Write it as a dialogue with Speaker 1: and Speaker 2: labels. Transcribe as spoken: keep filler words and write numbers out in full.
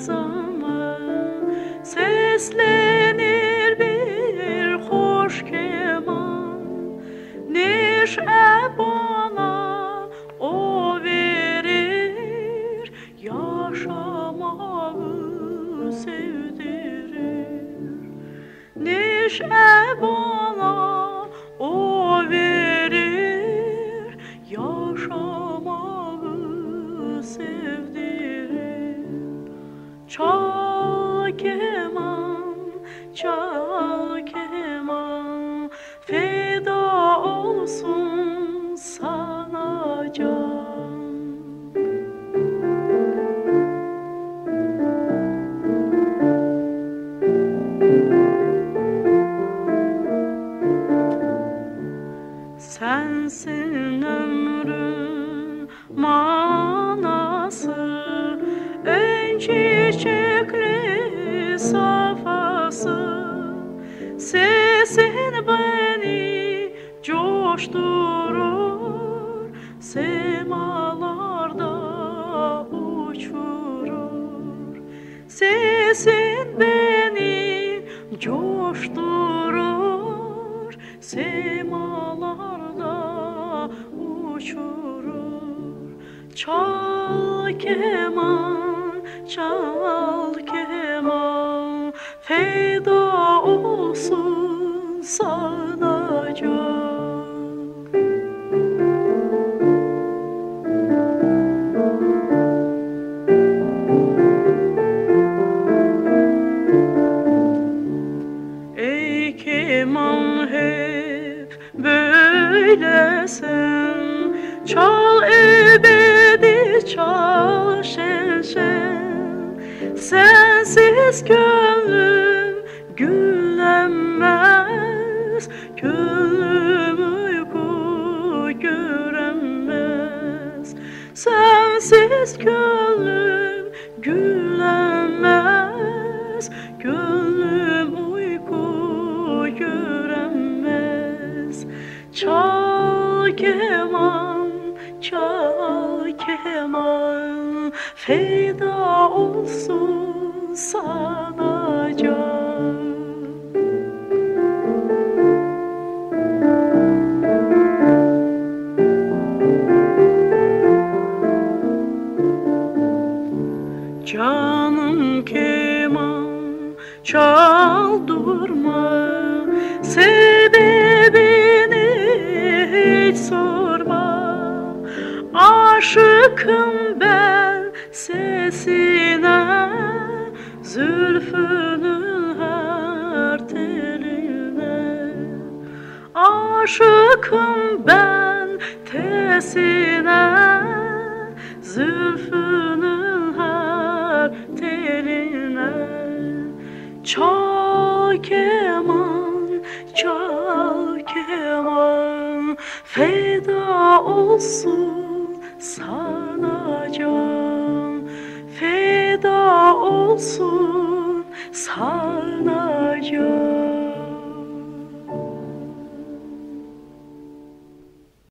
Speaker 1: zaman seslenir bir hoş keman. Neşe bana o verir, yaşamağı sevdirir. Neşe bana o verir, yaşamağı sevdirir. Çal keman, çal keman, feda olsun sana can. Sensin ömrün manası, en çiçekli safhası. Sesin beni coşturur, semalarda uçurur. Sesin beni coşturur, semalarda uçurur. Çal keman, çal keman, feda olsun sana can. Ey keman hep böylesin, çal ebedi, çal şen şen. Sensiz gönlüm güllenmez, gönlüm uyku göremez. Sensiz gönlüm güllenmez, gönlüm uyku göremez. Çal keman, çal keman, feda olsun sana can. Canım keman, çal durma, sebebini hiç sorma. Aşıkım ben sesine, zülfünün her teline. Aşıkım ben tesine, zülfünün her teline. Çal keman, çal keman, feda olsun sana can. Feda olsun sana can.